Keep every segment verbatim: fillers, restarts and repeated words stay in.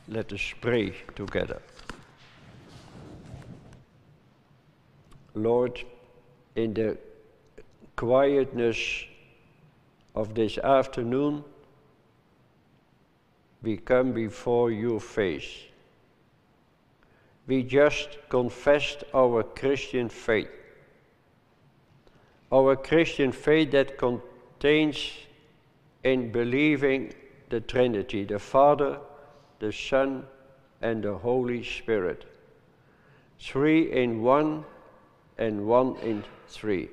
Let us pray together. Lord, in the quietness of this afternoon, we come before your face. We just confessed our Christian faith. Our Christian faith that contains in believing the Trinity, the Father, the Son, and the Holy Spirit. Three in one and one in three.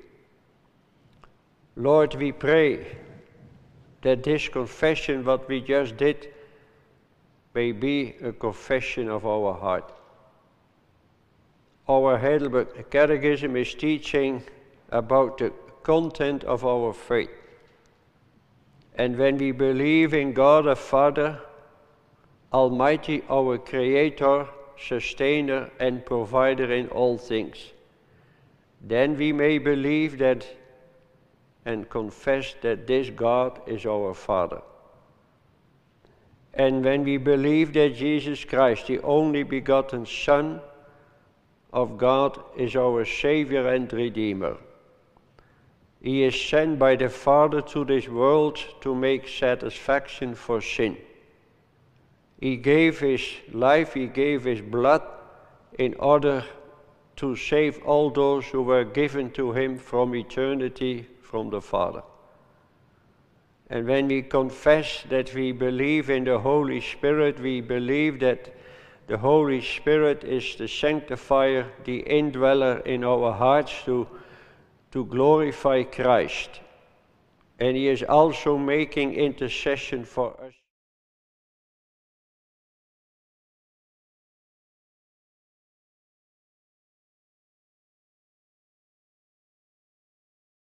Lord, we pray that this confession, what we just did, may be a confession of our heart. Our Heidelberg Catechism is teaching about the content of our faith. And when we believe in God the Father, Almighty, our Creator, Sustainer, and Provider in all things, then we may believe that and confess that this God is our Father. And when we believe that Jesus Christ, the only begotten Son of God, is our Savior and Redeemer, He is sent by the Father to this world to make satisfaction for sin. He gave His life, He gave His blood in order to save all those who were given to Him from eternity from the Father. And when we confess that we believe in the Holy Spirit, we believe that the Holy Spirit is the sanctifier, the indweller in our hearts to to glorify Christ. And He is also making intercession for us.